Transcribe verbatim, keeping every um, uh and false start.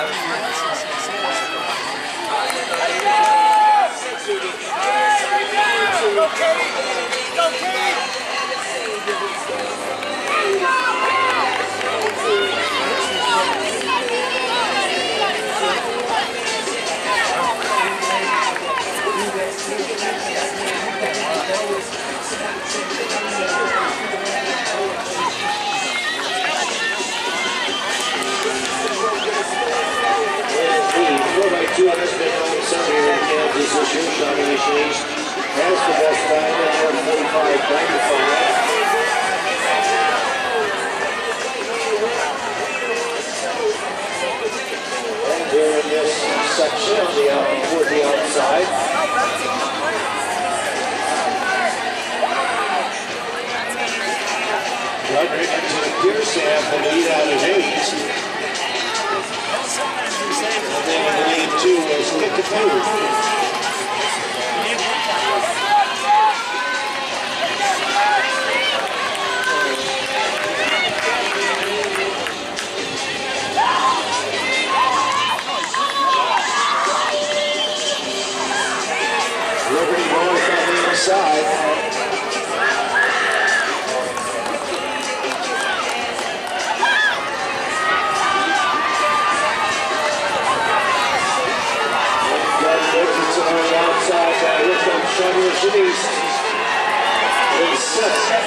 Two has been on Sunday in Kansas this year. Shawnee Mission East has the best time at one forty-five ninety-five. And here in this section on the out, toward the outside. Doug Richardson appears to have the lead out of Hayes. And then in lane two is Kickapoo. Liberty North on the inside. On the outside, uh, here comes Shawnee Mission East. In sixth.